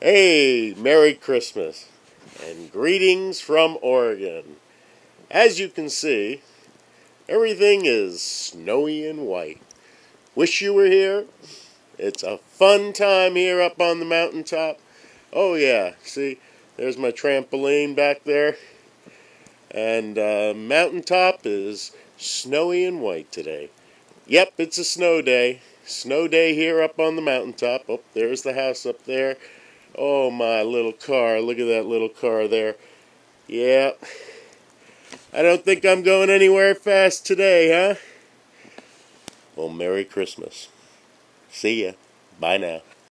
Hey, Merry Christmas and greetings from Oregon. As you can see, everything is snowy and white. Wish you were here. It's a fun time here up on the mountaintop. Oh yeah, see, there's my trampoline back there. And mountaintop is snowy and white today. Yep, it's a snow day. Snow day here up on the mountaintop. Oh, there's the house up there. Oh, my little car. Look at that little car there. Yeah. I don't think I'm going anywhere fast today, huh? Well, Merry Christmas. See ya. Bye now.